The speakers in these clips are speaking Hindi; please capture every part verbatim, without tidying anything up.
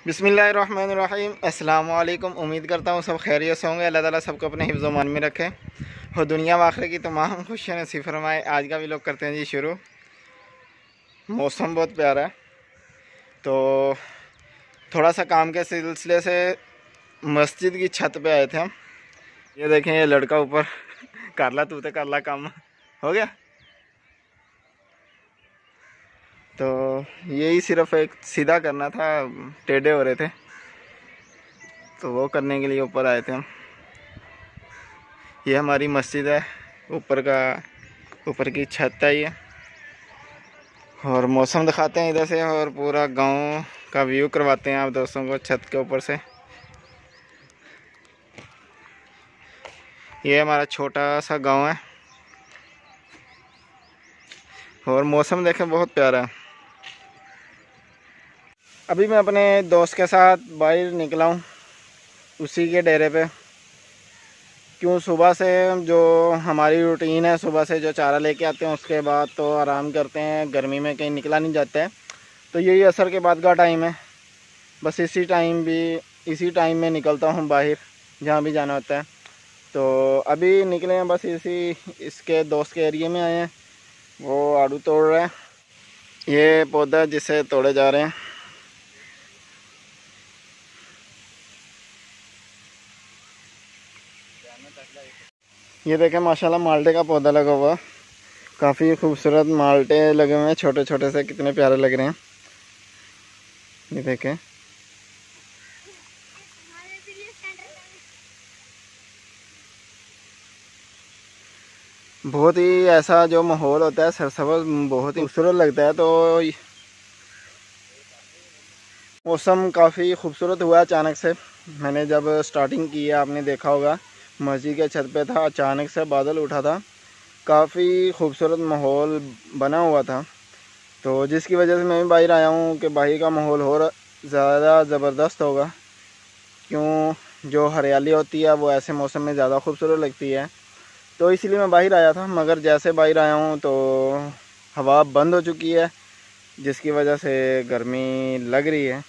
बिस्मिल्लाहिर्रहमानिर्रहीम। अस्सलाम वालेकुम। उम्मीद करता हूँ सब खैरियत से होंगे। अल्लाह ताला सबको अपने हिफ्ज़ व मान में रखे और दुनिया व आखिरत की तमाम खुशियाँ नसीब फरमाए। आज का भी लोग करते हैं जी शुरू। मौसम बहुत प्यारा है, तो थोड़ा सा काम के सिलसिले से मस्जिद की छत पे आए थे हम। ये देखें, ये लड़का ऊपर कर ला तू तो कर ला, काम हो गया। तो यही सिर्फ एक सीधा करना था, टेढ़े हो रहे थे तो वो करने के लिए ऊपर आए थे हम। ये हमारी मस्जिद है, ऊपर का ऊपर की छत है ये। और मौसम दिखाते हैं इधर से और पूरा गांव का व्यू करवाते हैं आप दोस्तों को छत के ऊपर से। ये हमारा छोटा सा गांव है और मौसम देखें बहुत प्यारा है। अभी मैं अपने दोस्त के साथ बाहर निकला हूँ उसी के डेरे पे। क्यों, सुबह से जो हमारी रूटीन है, सुबह से जो चारा लेके आते हैं उसके बाद तो आराम करते हैं, गर्मी में कहीं निकला नहीं जाता है। तो यही असर के बाद का टाइम है, बस इसी टाइम भी इसी टाइम में निकलता हूँ बाहर जहाँ भी जाना होता है। तो अभी निकले हैं, बस इसी इसके दोस्त के एरिए में आए हैं। वो आड़ू तोड़ रहे हैं, ये पौधा जिसे तोड़े जा रहे हैं। ये देखें माशाल्लाह माल्टे का पौधा लगा हुआ, काफ़ी खूबसूरत माल्टे लगे हुए हैं, छोटे छोटे से, कितने प्यारे लग रहे हैं। ये देखें, बहुत ही ऐसा जो माहौल होता है सरसब्ज़, बहुत ही खूबसूरत लगता है। तो मौसम काफ़ी खूबसूरत हुआ अचानक से। मैंने जब स्टार्टिंग की है, आपने देखा होगा, मस्जिद के छत पे था, अचानक से बादल उठा था, काफ़ी खूबसूरत माहौल बना हुआ था। तो जिसकी वजह से मैं भी बाहर आया हूँ कि बाहर का माहौल और ज़्यादा ज़बरदस्त होगा। क्यों, जो हरियाली होती है वो ऐसे मौसम में ज़्यादा खूबसूरत लगती है, तो इसलिए मैं बाहर आया था। मगर जैसे बाहर आया हूँ तो हवा बंद हो चुकी है, जिसकी वजह से गर्मी लग रही है।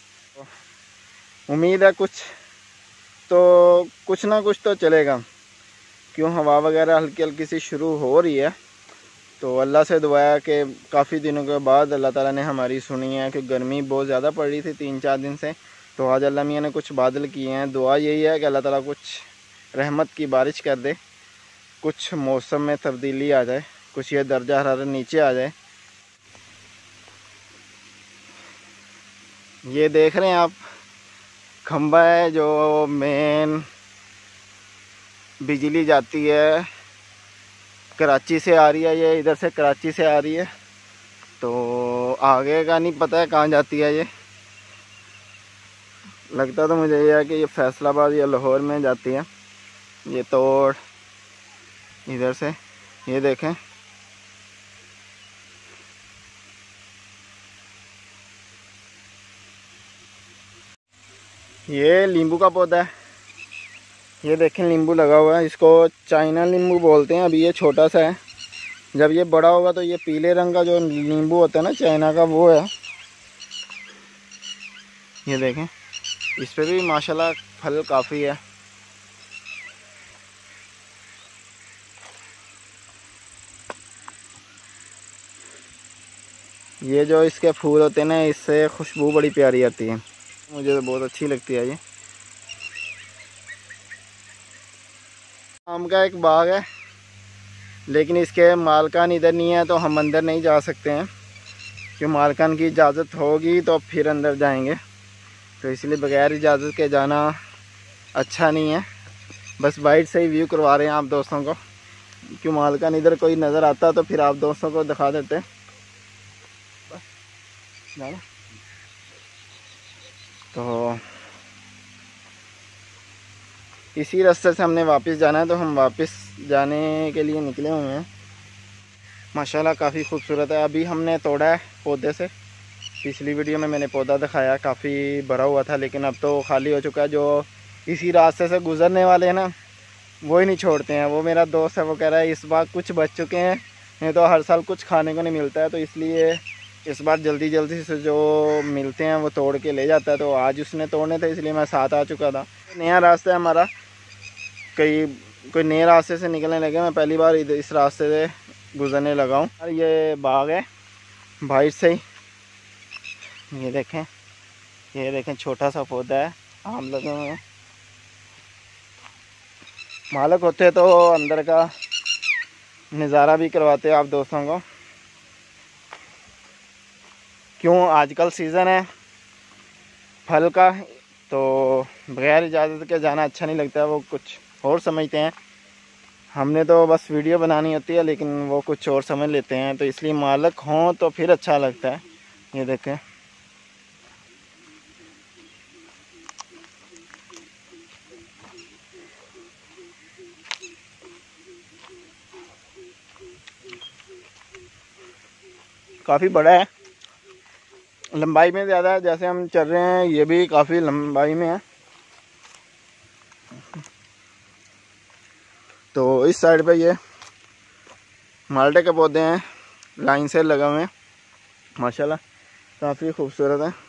उम्मीद है कुछ तो कुछ ना कुछ तो चलेगा। क्यों, हवा वगैरह हल्की हल्की सी शुरू हो रही है। तो अल्लाह से दुआ है कि काफ़ी दिनों के बाद अल्लाह ताला ने हमारी सुनी है कि गर्मी बहुत ज़्यादा पड़ रही थी तीन चार दिन से। तो आज अल्लाह मियाँ ने कुछ बादल किए हैं। दुआ यही है कि अल्लाह ताला कुछ रहमत की बारिश कर दे, कुछ मौसम में तब्दीली आ जाए, कुछ ये दर्जा हरारत नीचे आ जाए। ये देख रहे हैं आप, खंबा है जो मेन बिजली जाती है, कराची से आ रही है। ये इधर से कराची से आ रही है, तो आगे का नहीं पता है कहाँ जाती है। ये लगता तो मुझे ये है कि ये फैसलाबाद या लाहौर में जाती है। ये तोड़ इधर से, ये देखें, ये नींबू का पौधा है। ये देखें नींबू लगा हुआ है, इसको चाइना नींबू बोलते हैं। अभी ये छोटा सा है, जब ये बड़ा होगा तो ये पीले रंग का जो नींबू होता है ना चाइना का, वो है। ये देखें, इस पर भी माशाल्लाह फल काफ़ी है। ये जो इसके फूल होते हैं ना, इससे खुशबू बड़ी प्यारी आती है, मुझे तो बहुत अच्छी लगती है। ये आम का एक बाग है, लेकिन इसके मालकान इधर नहीं है, तो हम अंदर नहीं जा सकते हैं। क्यों, मालकान की इजाज़त होगी तो फिर अंदर जाएंगे, तो इसलिए बगैर इजाज़त के जाना अच्छा नहीं है। बस बाइट से ही व्यू करवा रहे हैं आप दोस्तों को। क्यों, मालकान इधर कोई नज़र आता तो फिर आप दोस्तों को दिखा देते। जाना तो इसी रास्ते से हमने वापस जाना है, तो हम वापस जाने के लिए निकले हुए हैं। माशाल्लाह काफ़ी खूबसूरत है। अभी हमने तोड़ा है पौधे से, पिछली वीडियो में मैंने पौधा दिखाया, काफ़ी भरा हुआ था, लेकिन अब तो खाली हो चुका है। जो इसी रास्ते से गुज़रने वाले हैं ना, वो ही नहीं छोड़ते हैं। वो मेरा दोस्त है, वो कह रहा है इस बार कुछ बच चुके हैं, नहीं तो हर साल कुछ खाने को नहीं मिलता है, तो इसलिए इस बार जल्दी जल्दी से जो मिलते हैं वो तोड़ के ले जाता है, तो आज उसने तोड़ने थे इसलिए मैं साथ आ चुका था। नया रास्ता है हमारा, कई कोई नए रास्ते से निकलने लगे। मैं पहली बार इधर इस रास्ते से गुजरने लगा हूँ। और ये बाग है बाहर से ही, ये देखें, ये देखें छोटा सा पौधा है, आम लगे हुए हैं। मालिक होते तो अंदर का नज़ारा भी करवाते आप दोस्तों को। क्यों आजकल सीज़न है फल का, तो बगैर इजाज़त के जाना अच्छा नहीं लगता है। वो कुछ और समझते हैं, हमने तो बस वीडियो बनानी होती है, लेकिन वो कुछ और समझ लेते हैं। तो इसलिए मालिक हों तो फिर अच्छा लगता है। ये देखें, काफ़ी बड़ा है, लंबाई में ज़्यादा है। जैसे हम चल रहे हैं ये भी काफ़ी लंबाई में है। तो इस साइड पे ये माल्टे के पौधे हैं, लाइन से लगे हुए हैं, माशाल्लाह काफ़ी खूबसूरत है।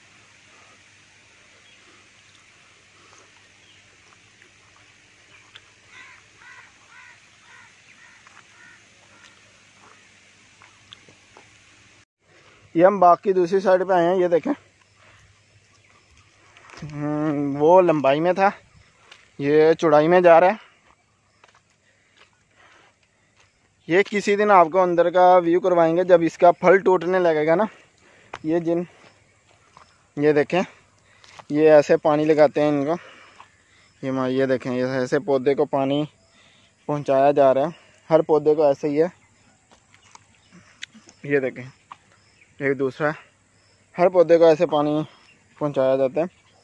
ये हम बाग की दूसरी साइड पे आए हैं। ये देखें, वो लंबाई में था, ये चौड़ाई में जा रहा है। ये किसी दिन आपको अंदर का व्यू करवाएंगे जब इसका फल टूटने लगेगा ना। ये जिन ये देखें, ये ऐसे पानी लगाते हैं इनको, ये ये देखें, ये ऐसे पौधे को पानी पहुंचाया जा रहा है। हर पौधे को ऐसे ही है। ये देखें, एक दूसरा, हर पौधे को ऐसे पानी पहुंचाया जाता है।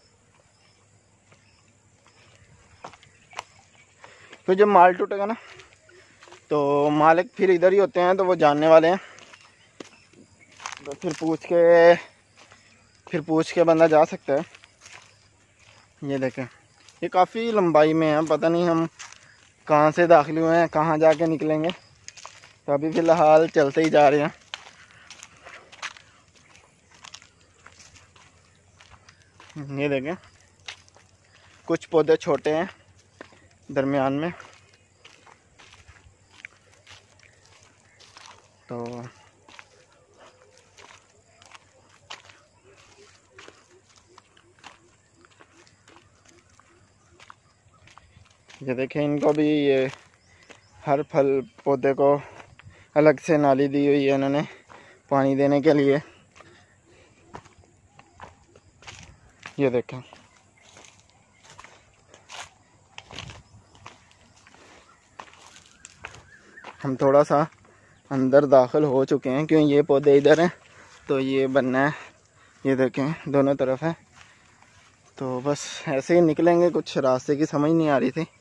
फिर जब माल टूटेगा ना तो मालिक फिर इधर ही होते हैं, तो वो जानने वाले हैं। तो फिर पूछ के फिर पूछ के बंदा जा सकता है। ये देखें, ये काफ़ी लंबाई में है, पता नहीं हम कहाँ से दाखिल हुए हैं, कहाँ जाके निकलेंगे। तो अभी फ़िलहाल चलते ही जा रहे हैं। ये देखें, कुछ पौधे छोटे हैं दरमियान में, तो ये देखें, इनको भी ये हर फल पौधे को अलग से नाली दी हुई है इन्होंने पानी देने के लिए। ये देखें, हम थोड़ा सा अंदर दाखिल हो चुके हैं, क्यों ये पौधे इधर हैं तो ये बनना है। ये देखें दोनों तरफ है, तो बस ऐसे ही निकलेंगे। कुछ रास्ते की समझ नहीं आ रही थी।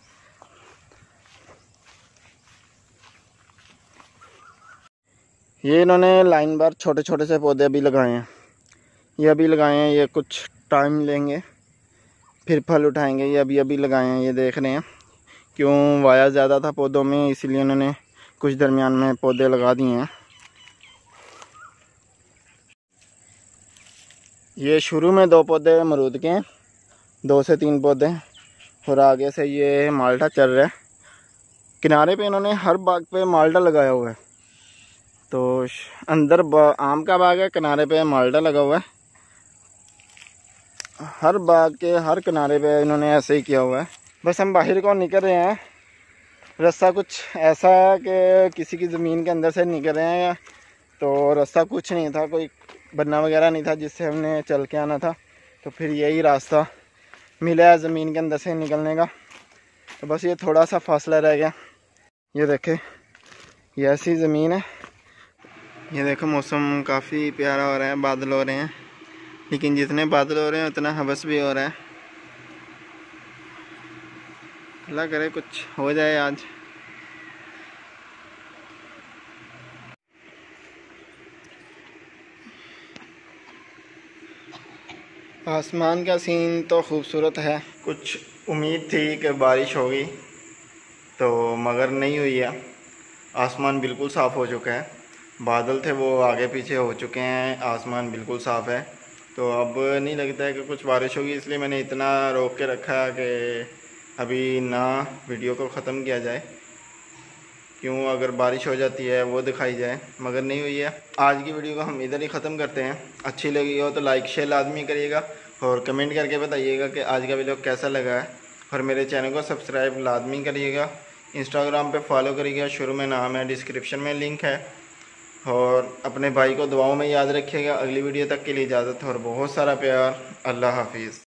ये इन्होंने लाइन बार छोटे छोटे से पौधे अभी लगाए हैं, ये अभी लगाए हैं। ये कुछ टाइम लेंगे फिर फल उठाएंगे। ये अभी अभी लगाए हैं, ये देख रहे हैं। क्यों वाया ज़्यादा था पौधों में, इसलिए उन्होंने कुछ दरमियान में पौधे लगा दिए हैं। ये शुरू में दो पौधे अमरूद के हैं, दो से तीन पौधे, और आगे से ये माल्टा चल रहा है। किनारे पे इन्होंने हर बाग पे माल्टा लगाया हुआ है। तो अंदर आम का बाग है, किनारे पे माल्टा लगा हुआ है। हर बाग के हर किनारे पे इन्होंने ऐसे ही किया हुआ है। बस हम बाहर को निकल रहे हैं। रास्ता कुछ ऐसा है कि किसी की ज़मीन के अंदर से निकल रहे हैं, तो रास्ता कुछ नहीं था, कोई बन्ना वगैरह नहीं था जिससे हमने चल के आना था। तो फिर यही रास्ता मिला है ज़मीन के अंदर से निकलने का। तो बस ये थोड़ा सा फासला रह गया। ये देखें, ये ऐसी ज़मीन है। ये देखो, मौसम काफ़ी प्यारा हो रहा है, बादल हो रहे हैं, लेकिन जितने बादल हो रहे हैं उतना हवस भी हो रहा है। अल्लाह करे कुछ हो जाए आज। आसमान का सीन तो खूबसूरत है। कुछ उम्मीद थी कि बारिश होगी, तो मगर नहीं हुई है। आसमान बिल्कुल साफ़ हो चुका है, बादल थे वो आगे पीछे हो चुके हैं, आसमान बिल्कुल साफ़ है। तो अब नहीं लगता है कि कुछ बारिश होगी, इसलिए मैंने इतना रोक के रखा कि अभी ना वीडियो को ख़त्म किया जाए, क्यों अगर बारिश हो जाती है वो दिखाई जाए, मगर नहीं हुई है। आज की वीडियो को हम इधर ही ख़त्म करते हैं। अच्छी लगी हो तो लाइक शेयर लाजमी करिएगा और कमेंट करके बताइएगा कि आज का वीडियो कैसा लगा है, और मेरे चैनल को सब्सक्राइब लाजमी करिएगा। इंस्टाग्राम पे फॉलो करिएगा, शुरू में नाम है, डिस्क्रिप्शन में लिंक है। और अपने भाई को दुआओं में याद रखिएगा। अगली वीडियो तक के लिए इजाज़त और बहुत सारा प्यार। अल्लाह हाफिज़।